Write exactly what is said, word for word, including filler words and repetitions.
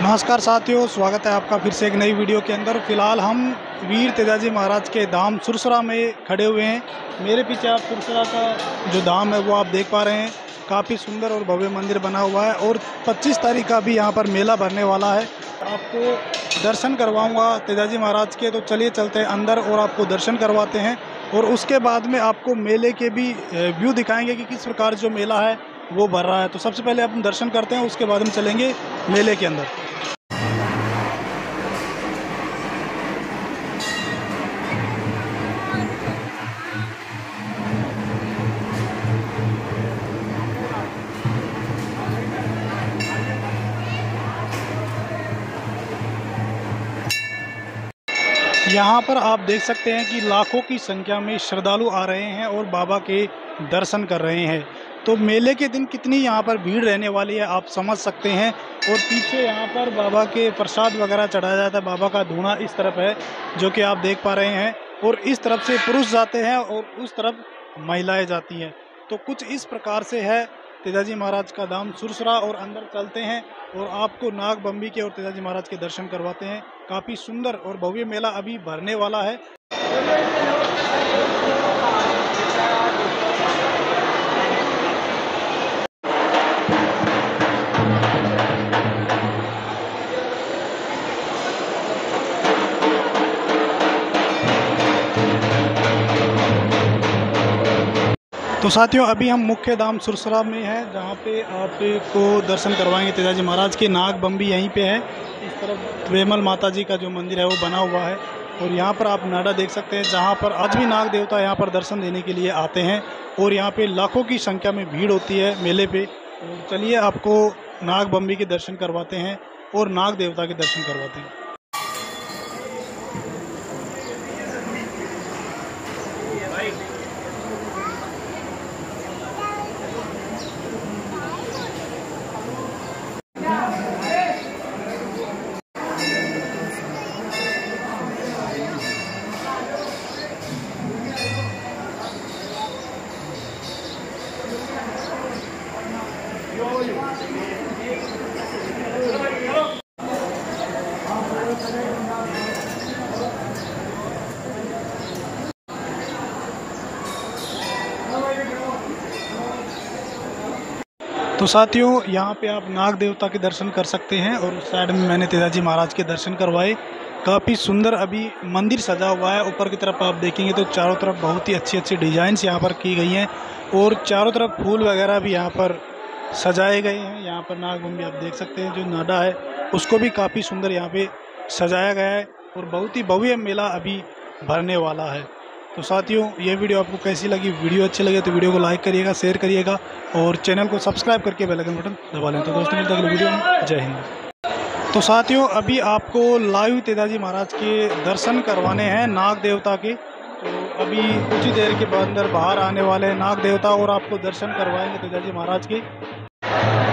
नमस्कार साथियों, स्वागत है आपका फिर से एक नई वीडियो के अंदर। फ़िलहाल हम वीर तेजाजी महाराज के धाम सुरसरा में खड़े हुए हैं। मेरे पीछे आप सुरसरा का जो धाम है वो आप देख पा रहे हैं। काफ़ी सुंदर और भव्य मंदिर बना हुआ है और पच्चीस तारीख का भी यहाँ पर मेला भरने वाला है। आपको दर्शन करवाऊँगा तेजाजी महाराज के, तो चलिए चलते हैं अंदर और आपको दर्शन करवाते हैं। और उसके बाद में आपको मेले के भी व्यू दिखाएँगे कि किस प्रकार जो मेला है वो भर रहा है। तो सबसे पहले अपन दर्शन करते हैं, उसके बाद हम चलेंगे मेले के अंदर। यहाँ पर आप देख सकते हैं कि लाखों की संख्या में श्रद्धालु आ रहे हैं और बाबा के दर्शन कर रहे हैं। तो मेले के दिन कितनी यहाँ पर भीड़ रहने वाली है आप समझ सकते हैं। और पीछे यहाँ पर बाबा के प्रसाद वगैरह चढ़ाया जाता है। बाबा का धूना इस तरफ है जो कि आप देख पा रहे हैं, और इस तरफ से पुरुष जाते हैं और उस तरफ महिलाएं जाती हैं। तो कुछ इस प्रकार से है तेजाजी महाराज का धाम सुरसरा। और अंदर चलते हैं और आपको नाग बम्बी के और तेजाजी महाराज के दर्शन करवाते हैं। काफ़ी सुंदर और भव्य मेला अभी भरने वाला है। तो साथियों, अभी हम मुख्य धाम सुरसरा में हैं, जहाँ पे आपको दर्शन करवाएंगे तेजाजी महाराज के। नाग बम्बी यहीं पे है। इस तरफ वेमल माता जी का जो मंदिर है वो बना हुआ है। और यहाँ पर आप नाडा देख सकते हैं, जहाँ पर आज भी नाग देवता यहाँ पर दर्शन देने के लिए आते हैं। और यहाँ पे लाखों की संख्या में भीड़ होती है मेले पे। और चलिए आपको नाग बम्बी के दर्शन करवाते हैं और नाग देवता के दर्शन करवाते हैं। तो साथियों, यहाँ पे आप नाग देवता के दर्शन कर सकते हैं। और उस साइड में मैंने तेजाजी महाराज के दर्शन करवाए। काफ़ी सुंदर अभी मंदिर सजा हुआ है। ऊपर की तरफ आप देखेंगे तो चारों तरफ बहुत ही अच्छी अच्छी डिज़ाइंस यहाँ पर की गई हैं। और चारों तरफ फूल वगैरह भी यहाँ पर सजाए गए हैं। यहाँ पर नाग बम्बी आप देख सकते हैं, जो नाडा है उसको भी काफ़ी सुंदर यहाँ पे सजाया गया है। और बहुत ही भव्य मेला अभी भरने वाला है। तो साथियों, ये वीडियो आपको कैसी लगी? वीडियो अच्छी लगे तो वीडियो को लाइक करिएगा, शेयर करिएगा और चैनल को सब्सक्राइब करके बेल आइकन बटन दबा लें। तो दोस्तों, मिलते हैं अगले वीडियो में। जय हिंद। तो साथियों, अभी आपको लाइव तेजाजी महाराज के दर्शन करवाने हैं नाग देवता के। तो अभी कुछ ही देर के बाद अंदर बाहर आने वाले हैं नाग देवता और आपको दर्शन करवाएंगे तेजाजी महाराज के।